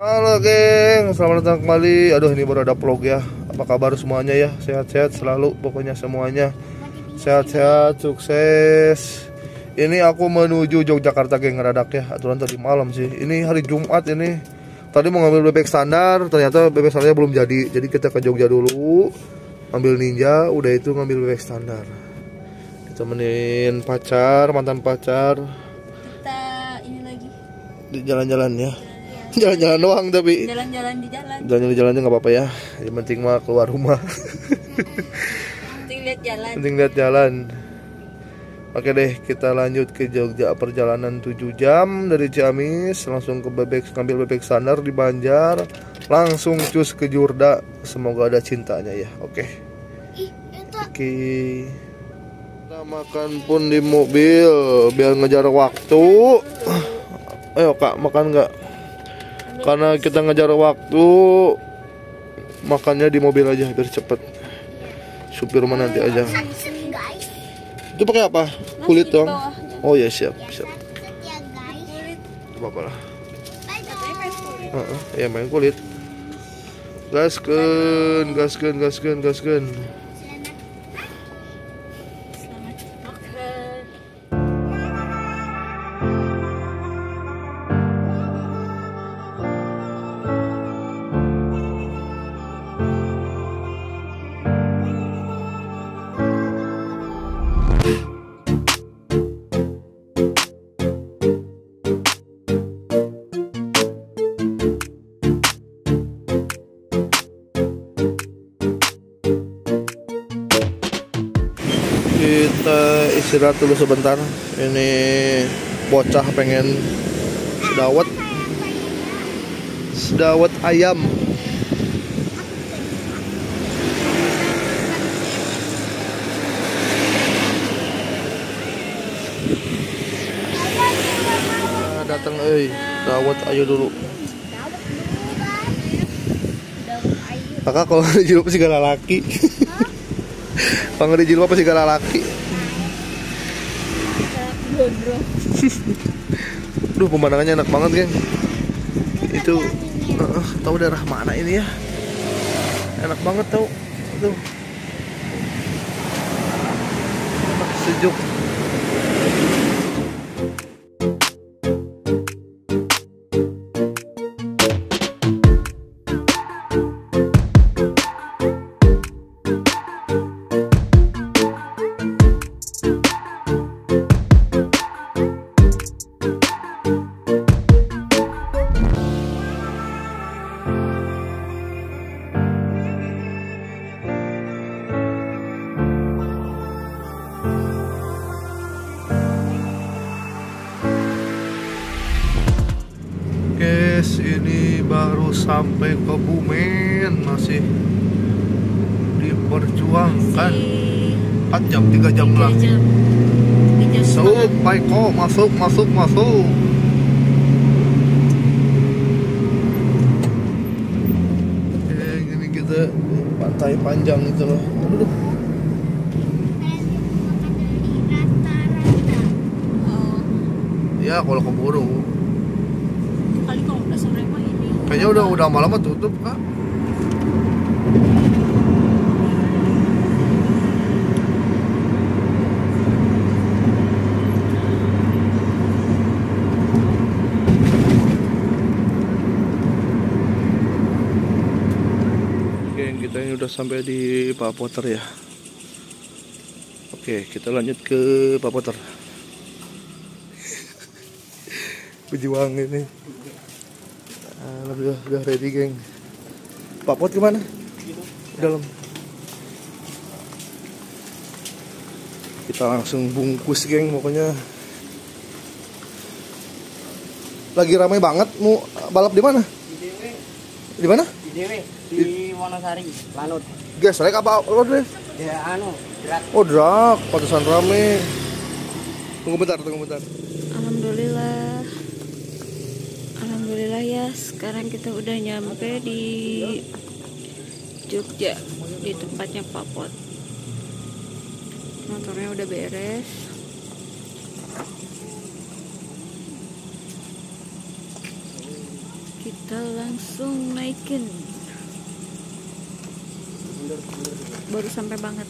Halo geng, selamat datang kembali. Aduh, ini baru ada vlog ya. Apa kabar semuanya ya? Sehat-sehat selalu, pokoknya semuanya sehat-sehat, sukses. Ini aku menuju Yogyakarta geng, ngeradak ya. Aturan tadi malam sih. Ini hari Jumat ini. Tadi mau ngambil bebek standar, ternyata bebek standarnya belum jadi. Jadi kita ke Jogja dulu, ambil Ninja, udah itu ngambil bebek standar. Ditemenin pacar, mantan pacar. Kita ini lagi Jalan-jalan ya. Jalan-jalan doang tapi jalan-jalan di jalan. jalan di jalannya nggak apa-apa ya. Yang penting mah keluar rumah. Penting lihat jalan. Penting lihat jalan. Oke deh, kita lanjut ke Jogja. Perjalanan 7 jam dari Ciamis, langsung ke ngambil bebek standar di Banjar, langsung cus ke Jurda. Semoga ada cintanya ya. Oke. Oke. Kita makan pun di mobil biar ngejar waktu. Ayo Kak, makan nggak? Karena kita ngejar waktu, makannya di mobil aja biar cepet. Supir mah nanti aja. Itu pakai apa? Kulit dong. Oh ya, siap. Apa apa lah. Ya main kulit. Gaskeun. Kita istirahat dulu sebentar. Ini bocah pengen sedawat ayam. Datang dawat ayo dulu. Kakak kalau di jilbab sih gak laki. Kalau di jilbab pasti gak laki. Duh, pemandangannya enak banget geng. Itu tahu daerah mana ini ya? Enak banget tau. Tuh. Enak, sejuk. Guys, ini baru sampai ke Bumen, masih diperjuangkan 4 jam, 3 jam lah. Masuk, Paiko, masuk. Gini kita pantai panjang itu loh. Aduh. Ya kalau keburu. Kali kalau udah sore mah ini. Kayaknya udah malam tutup Kak. Oke, kita ini udah sampai di Pak Potter ya. Oke, kita lanjut ke Pak Potter. Pejuang ini. Udah ready geng. Pak Pot gimana? Dalam. Kita langsung bungkus geng, pokoknya. Lagi ramai banget. Mau balap di mana? Di mana? Di Dewe, di Wonosari, Lanut. Guys, naik apa road deh? Ya drag. Oh, drag, pantesan rame. Tunggu bentar. Alhamdulillah ya, sekarang kita udah nyampe di Jogja, di tempatnya Pak Pot. Motornya udah beres. Kita kita langsung naikin. Baru sampai banget.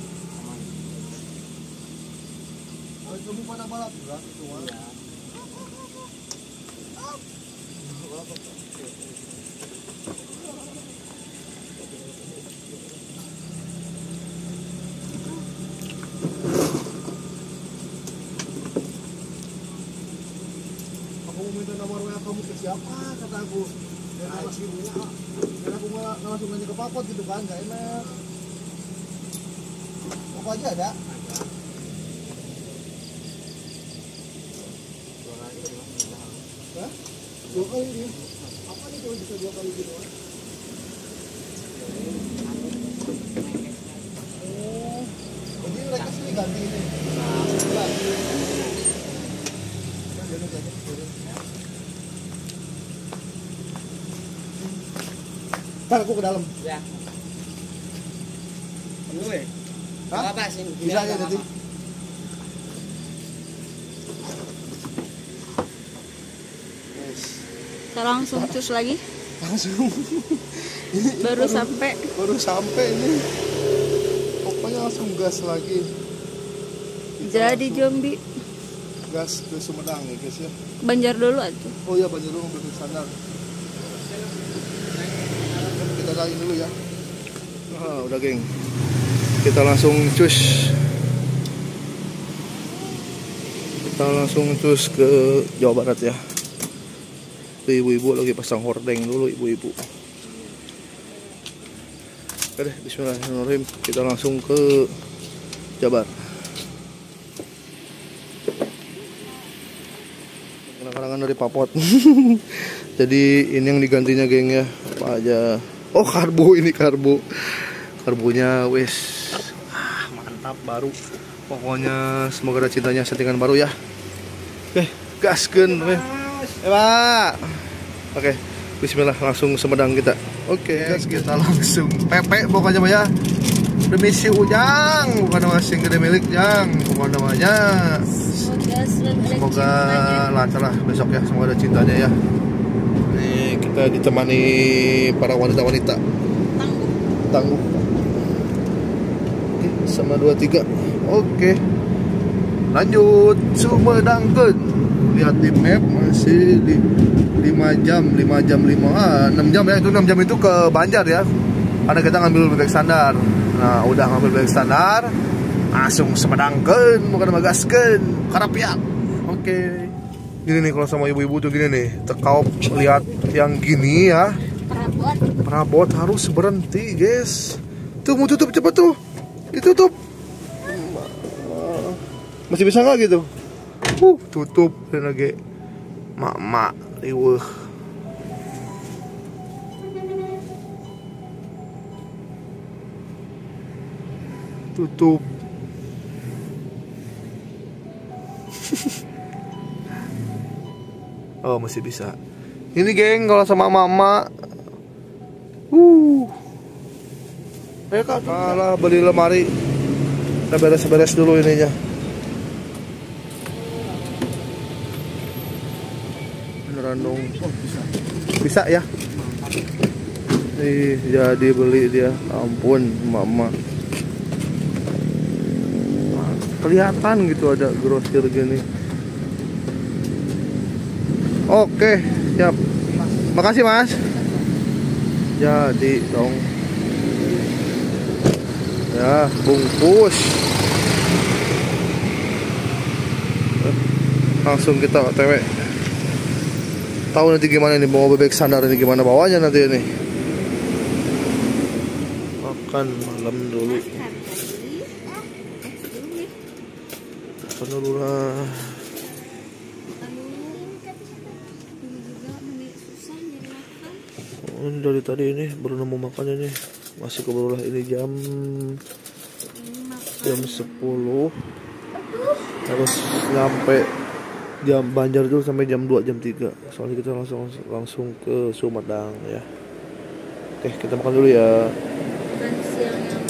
Aku minta nomor WA kamu ke siapa, kata aku. Dan nama ibunya, dan aku malah langsung nanya ke Papot gitu kan, gak enak. Apa aja ada? Hah? 2 kali ini? Apa nih kalau bisa 2 kali gitu? Oh, jadi mereka sini ganti ini? Ganti. Ntar aku ke dalam. Ya. Dulu ya? Hah? Apa sih? Bisa aja nanti. Kita langsung cus lagi. Langsung. Baru sampai. Baru sampai ini. Pokoknya langsung gas lagi. Jadi Jambi. Gas ke Sumedang ya guys ya. Banjar dulu atuh. Oh iya Banjar dulu mobil standar. Kita lain dulu ya. Udah geng. Kita langsung cus. Kita langsung cus ke Jawa Barat ya. Ibu-ibu lagi pasang hordeng dulu ibu-ibu. Oke deh, bismillahirrahmanirrahim. Kita langsung ke Jabar. Kenang-kenangan dari Papot. Jadi ini yang digantinya geng ya. Apa aja. Oh karbo, ini karbo. Karbonya wes mantap baru. Pokoknya semoga ada cintanya settingan baru ya. Oke, gaskeun we. Pak. Oke, bismillah langsung Sumedang kita. Oke, kita langsung pepe pokoknya Pak ya. Demi si Ujang, bukan nama sing gede milik Jang, bukan namanya. Semoga lancar lah besok ya, semoga ada cintanya ya. Nih kita ditemani para wanita-wanita tangguh. Oke, sama 2-3. Oke, lanjut Sumedangkeun. Lihat di map masih di 6 jam ya, itu 6 jam itu ke Banjar ya. Karena kita ngambil bebek standar. Nah, udah ngambil bebek standar, langsung Sumedangkeun, bukan magaskeun, karapiak. Oke. Gini nih kalau sama ibu-ibu tuh gini nih, tekaup lihat yang gini ya. Perabot harus berhenti, guys. Tuh mau tutup cepet tuh. Ditutup. Masih bisa nggak gitu? Tutup dan lagi mak riweuh. Tutup. Oh masih bisa. Ini geng kalau sama mama. Ayo kak, malah beli lemari. Kita beres-beres dulu ininya. Beneran dong. Bisa ya? Nih jadi beli dia. Ampun mama. Kelihatan gitu ada grosir gini. Oke, siap. Makasih mas. Jadi dong. Ya, bungkus. Langsung kita OTW. Tahu nanti gimana nih bawa bebek standar ini, gimana bawanya nanti ini. Makan malam dulu. Makan dulu lah. Ini dari tadi ini baru nemu makannya nih. Masih keburu lah ini jam 10. Harus nyampe jam Banjar dulu sampai jam 2 jam 3. Soalnya kita langsung ke Sumedang ya. Oke, kita makan dulu ya. Makan siang yang